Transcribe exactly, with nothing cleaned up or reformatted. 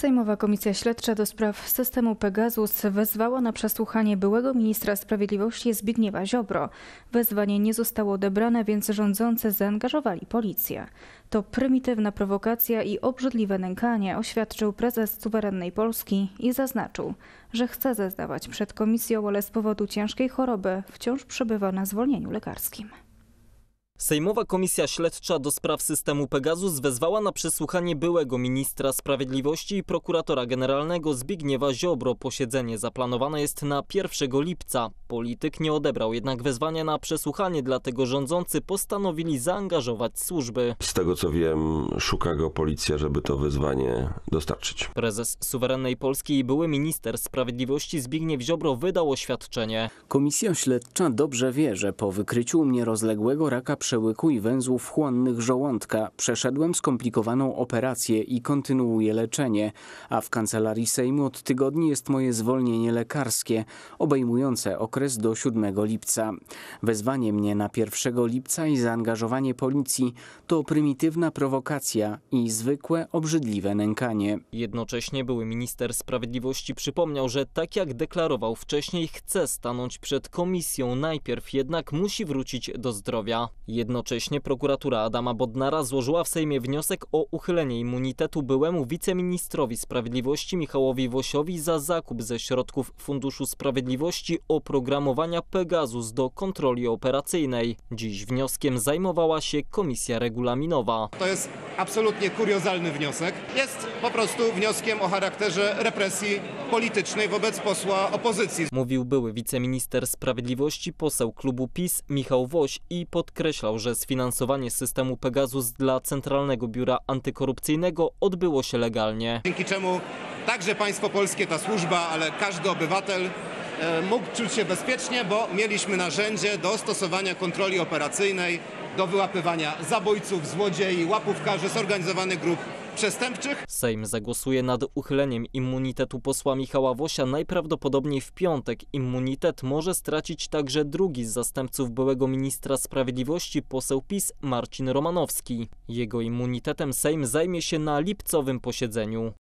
Sejmowa Komisja Śledcza do spraw systemu Pegasus wezwała na przesłuchanie byłego ministra sprawiedliwości Zbigniewa Ziobro. Wezwanie nie zostało odebrane, więc rządzący zaangażowali policję. To prymitywna prowokacja i obrzydliwe nękanie, oświadczył prezes suwerennej Polski i zaznaczył, że chce zeznawać przed komisją, ale z powodu ciężkiej choroby wciąż przebywa na zwolnieniu lekarskim. Sejmowa Komisja Śledcza do spraw systemu Pegasus wezwała na przesłuchanie byłego ministra sprawiedliwości i prokuratora generalnego Zbigniewa Ziobro. Posiedzenie zaplanowane jest na pierwszego lipca. Polityk nie odebrał jednak wezwania na przesłuchanie, dlatego rządzący postanowili zaangażować służby. Z tego co wiem, szuka go policja, żeby to wezwanie dostarczyć. Prezes suwerennej Polski i były minister sprawiedliwości Zbigniew Ziobro wydał oświadczenie. Komisja Śledcza dobrze wie, że po wykryciu u mnie rozległego raka przełyku i węzłów chłonnych żołądka przeszedłem skomplikowaną operację i kontynuuję leczenie, a w Kancelarii Sejmu od tygodni jest moje zwolnienie lekarskie, obejmujące okres do siódmego lipca. Wezwanie mnie na pierwszego lipca i zaangażowanie policji to prymitywna prowokacja i zwykłe, obrzydliwe nękanie. Jednocześnie były minister sprawiedliwości przypomniał, że tak jak deklarował wcześniej, chce stanąć przed komisją, najpierw jednak musi wrócić do zdrowia. Jednocześnie prokuratura Adama Bodnara złożyła w Sejmie wniosek o uchylenie immunitetu byłemu wiceministrowi sprawiedliwości Michałowi Wosiowi za zakup ze środków Funduszu Sprawiedliwości oprogramowania Pegasus do kontroli operacyjnej. Dziś wnioskiem zajmowała się Komisja Regulaminowa. To jest absolutnie kuriozalny wniosek. Jest po prostu wnioskiem o charakterze represji politycznej wobec posła opozycji. Mówił były wiceminister sprawiedliwości, poseł klubu PiS Michał Woś i podkreślał, że sfinansowanie systemu Pegasus dla Centralnego Biura Antykorupcyjnego odbyło się legalnie. Dzięki czemu także państwo polskie, ta służba, ale każdy obywatel mógł czuć się bezpiecznie, bo mieliśmy narzędzie do stosowania kontroli operacyjnej, do wyłapywania zabójców, złodziei, łapówkarzy, zorganizowanych grup przestępczych. Sejm zagłosuje nad uchyleniem immunitetu posła Michała Wosia najprawdopodobniej w piątek. Immunitet może stracić także drugi z zastępców byłego ministra sprawiedliwości, poseł PiS Marcin Romanowski. Jego immunitetem Sejm zajmie się na lipcowym posiedzeniu.